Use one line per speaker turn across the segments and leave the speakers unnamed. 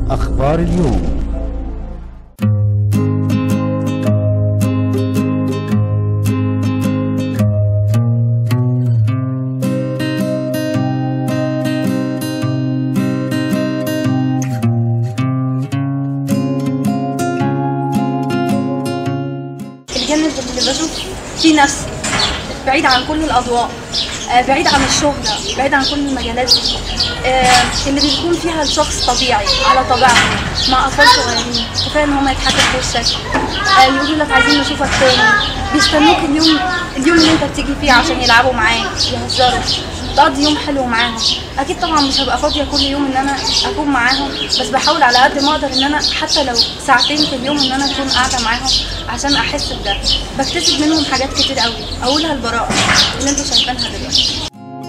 أخبار اليوم.
الجانب اللي بشوف فيه نفسي بعيد عن كل الأضواء، بعيد عن الشهرة، بعيد عن كل المجالات دي، اللي بيكون فيها الشخص طبيعي على طبيعته مع أطفال صغيرين. كفاية إن هما يضحكوا في وشك، يقولوا لك عايزين نشوفك تاني، بيستنوك اليوم اللي أنت بتيجي فيه عشان يلعبوا معاك، يهزروا، تقضي يوم حلو معاهم. اكيد طبعا مش هبقى فاضيه كل يوم ان انا اكون معاهم، بس بحاول على قد ما اقدر ان انا حتى لو ساعتين في اليوم ان انا اكون قاعده معاهم عشان احس بده. بكتسب منهم حاجات كتير قوي، اولها البراءه اللي انتوا شايفينها دلوقتي.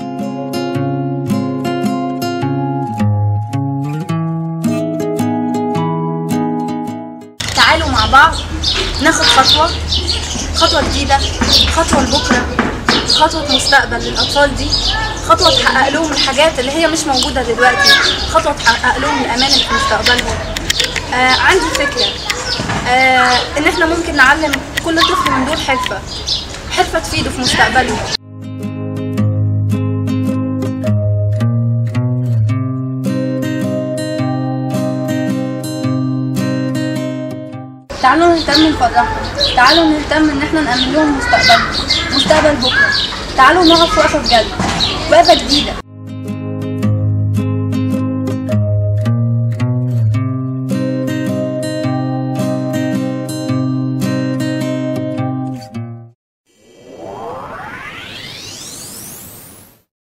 تعالوا مع بعض ناخد خطوه جديده، خطوه لبكره، خطوة مستقبل للأطفال دي، خطوة تحقق لهم الحاجات اللي هي مش موجودة دلوقتي، خطوة تحقق لهم الأمان اللي في مستقبلهم. عندي فكرة إن إحنا ممكن نعلم كل طفل من دول حرفة تفيده في مستقبله. تعالوا نهتم نفرحهم، تعالوا نهتم ان احنا نأمن لهم مستقبل بكره، تعالوا نقف وقفه بجد، وقفه جديده.